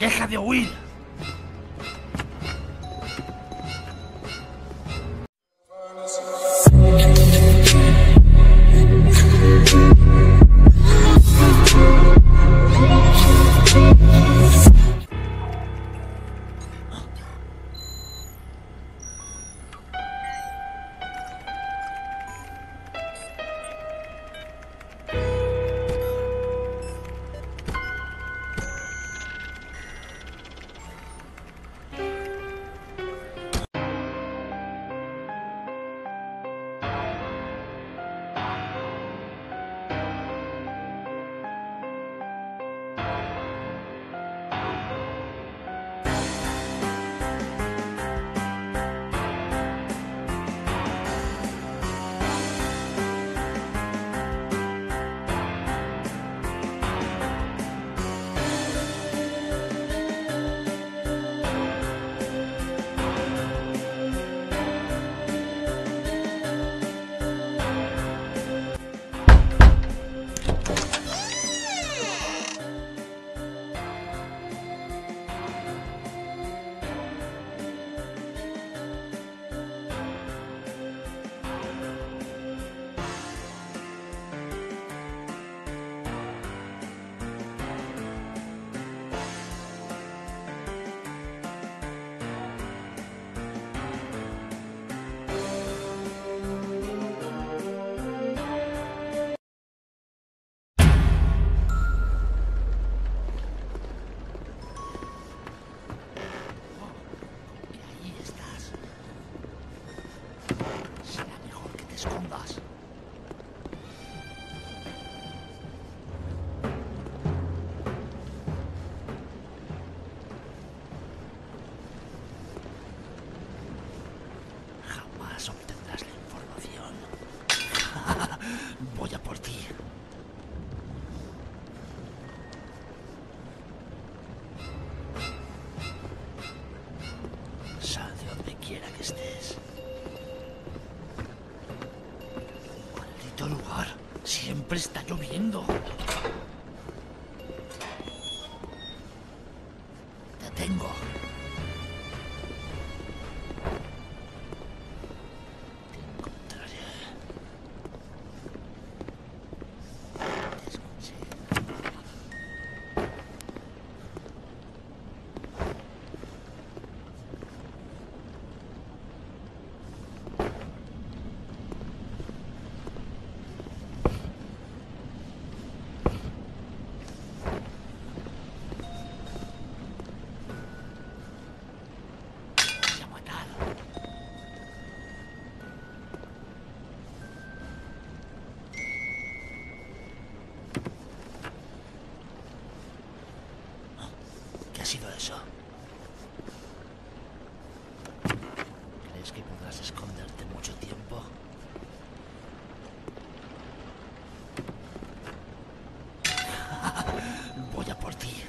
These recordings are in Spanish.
¡Deja de huir! Escondas. Jamás obtendrás la información. Voy a por ti. Sal de donde quiera que estés. Lugar. Siempre está lloviendo. Te tengo. Te encontraré. Te escuché. ¿Qué ha sido eso? ¿Crees que podrás esconderte mucho tiempo? Voy a por ti.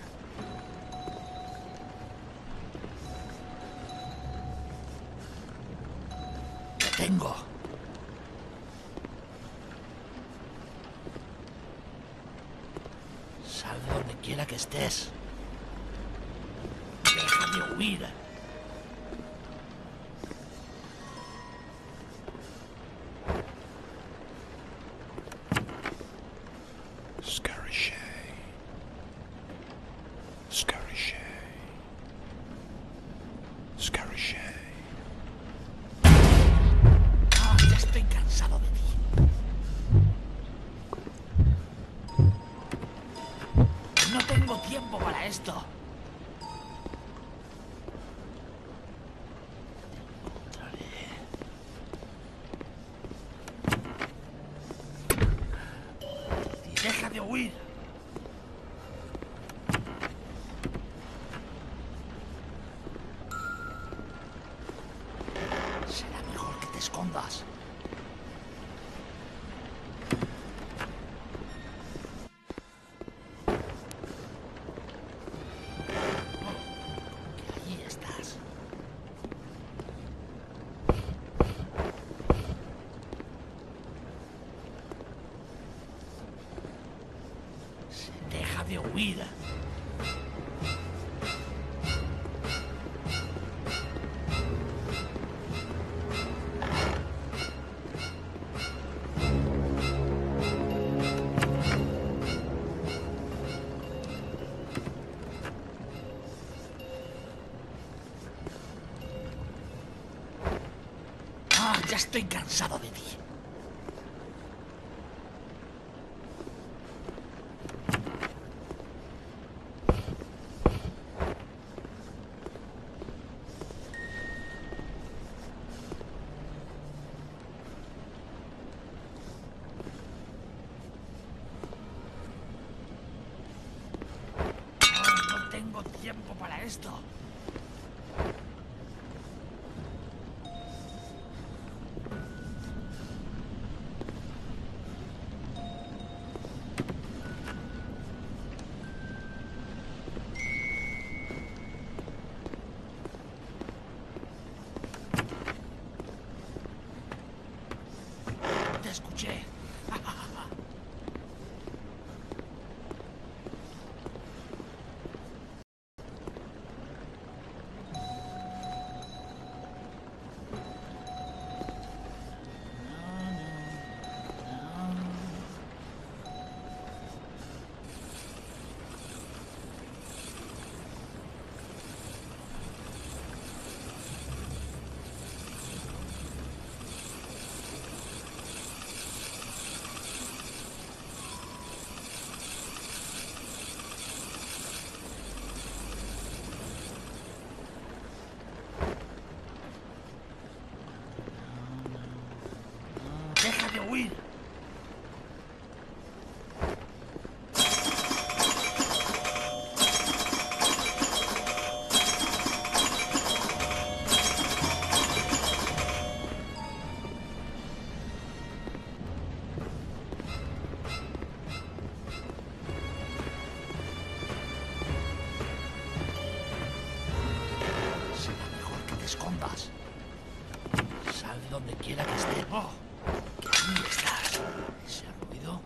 Te tengo. Sal de donde quiera que estés. Deja de huir. Ya estoy cansado de ti. No tengo tiempo para esto. ¡Deja de huir! Será mejor que te escondas. Que allí estás. Deja de huir. Ya estoy cansado de ti. No tengo tiempo para esto. Te escuché. ¡Deja de huir! Será mejor que te escondas. Sal de donde quiera que esté. ¡Oh! Que ahí estás. ¿Ese ruido?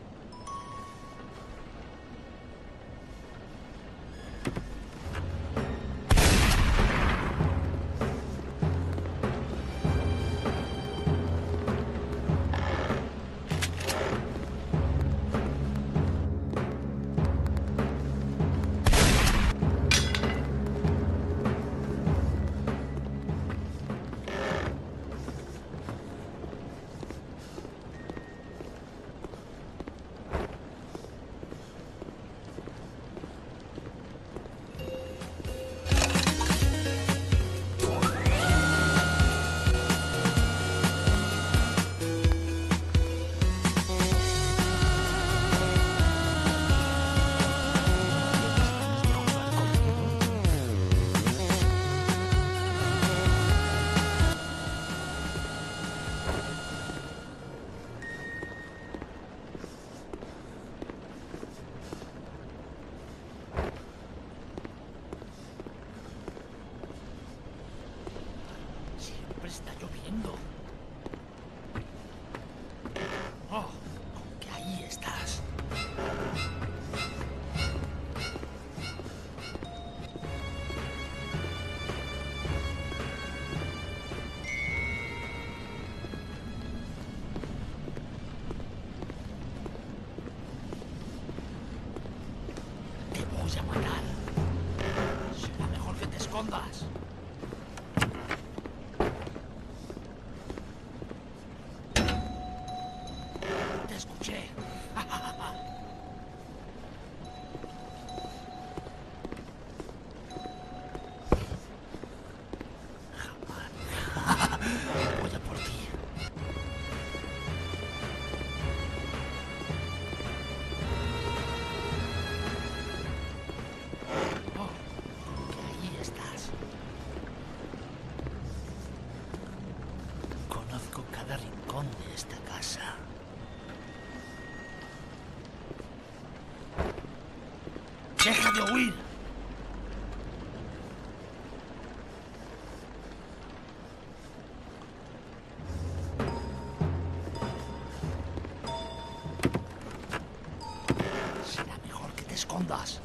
Siempre está lloviendo. ¡Oh! Con que ahí estás. Te voy a matar. Será mejor que te escondas. Te escuché. Jamás. Voy a por ti. Oh, que ahí estás. Conozco cada rincón de esta casa. ¡Deja de huir! Será mejor que te escondas.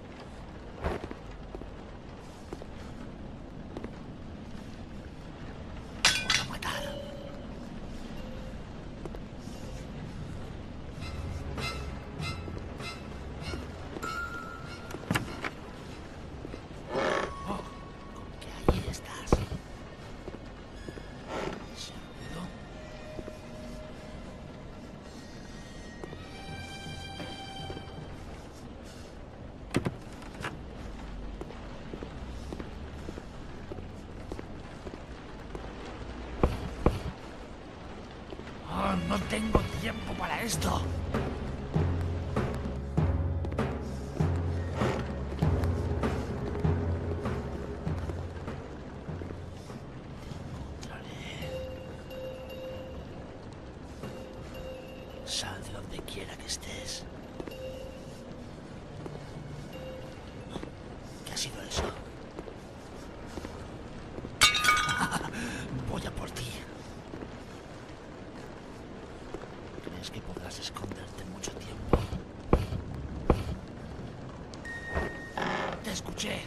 Te voy a matar. Oh, con que ahí estás. Será Oh, no tengo tiempo para esto. Sal de donde quiera que estés. ¿Qué ha sido eso? Voy a por ti. ¿Crees que podrás esconderte mucho tiempo? Te escuché.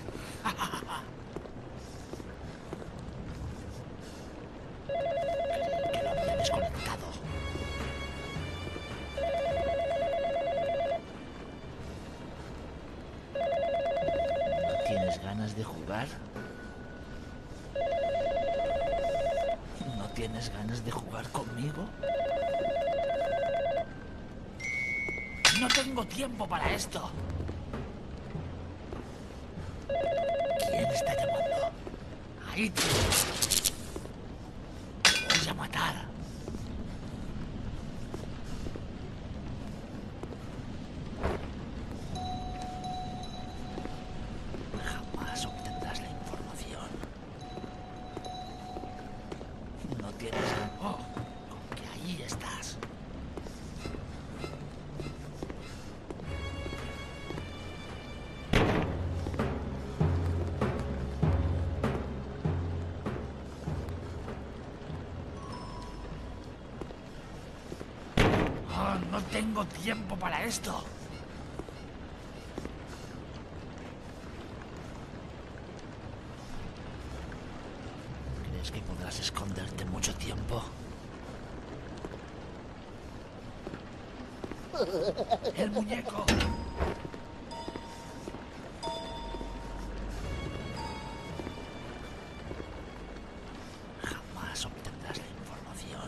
Creí que lo había desconectado. ¿No tienes ganas de jugar? ¿No tienes ganas de jugar conmigo? No tengo tiempo para esto. ¿Quién está llamando? Ahí te voy a matar. Jamás obtendrás la información. No tienes... Oh, que ahí estás. Oh, no tengo tiempo para esto. ¿Crees que podrás esconderte mucho tiempo? ¡El muñeco! Jamás obtendrás la información.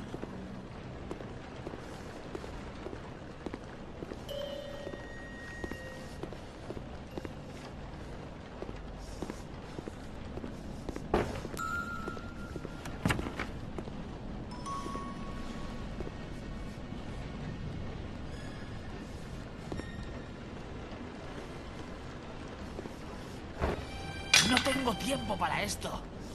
No tengo tiempo para esto.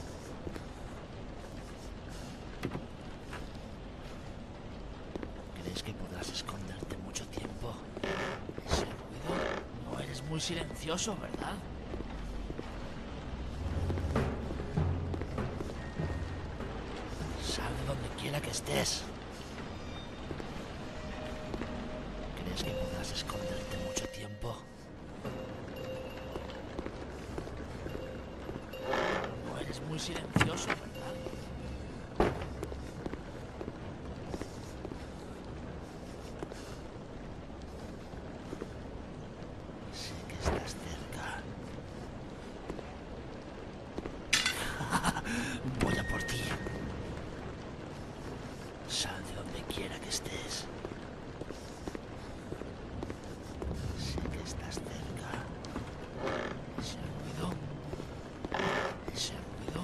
¿Crees que podrás esconderte mucho tiempo? Ese ruido, no eres muy silencioso, ¿verdad? Sal de donde quiera que estés. ¿Crees que podrás esconderte mucho tiempo? No eres muy silencioso, ¿verdad? Sé que estás cerca. Voy a por ti. Sal de donde quiera que estés. Sé que estás cerca. Ese ruido. Ese ruido.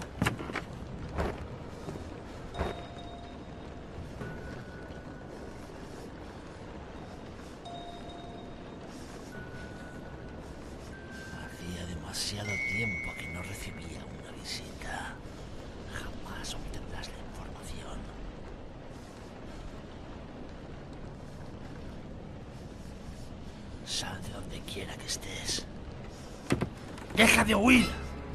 Hacía demasiado tiempo que no recibía una visita. Jamás obtendrás la información. Sal de donde quiera que estés. ¡Deja de huir!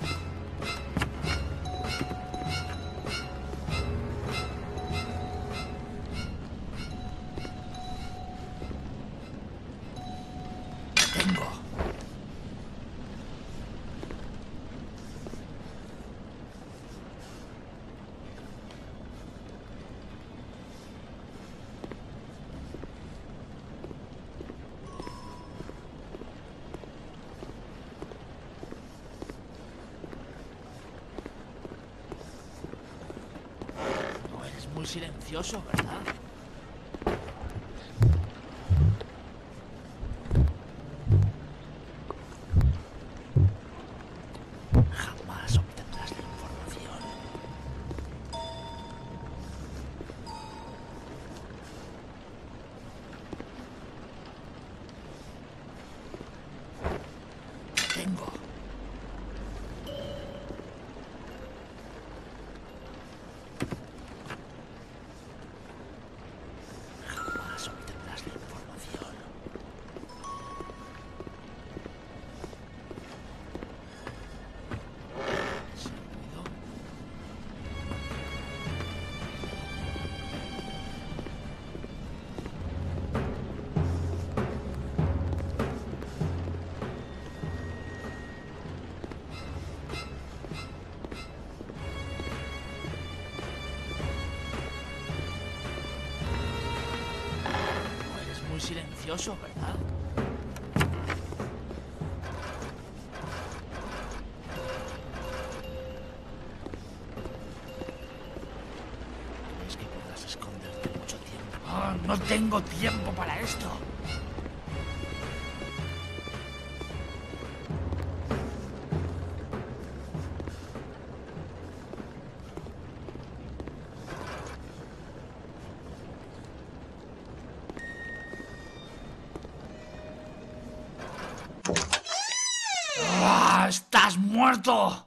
Tengo. No eres muy silencioso, ¿verdad? Jamás obtendrás la información. silencioso, ¿verdad? ¿Crees que podrás esconderte mucho tiempo? Oh, no tengo tiempo para esto. ¡Estás muerto!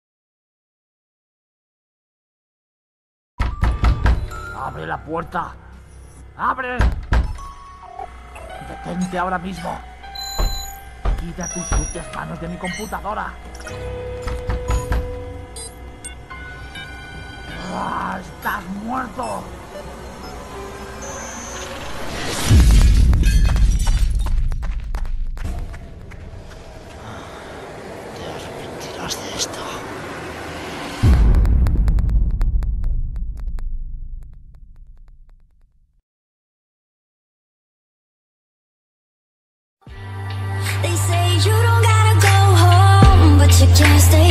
¡Abre la puerta! ¡Abre! ¡Detente ahora mismo! ¡Quita tus sucias manos de mi computadora! ¡Estás muerto! De esto. They say you don't gotta go home, but you can't stay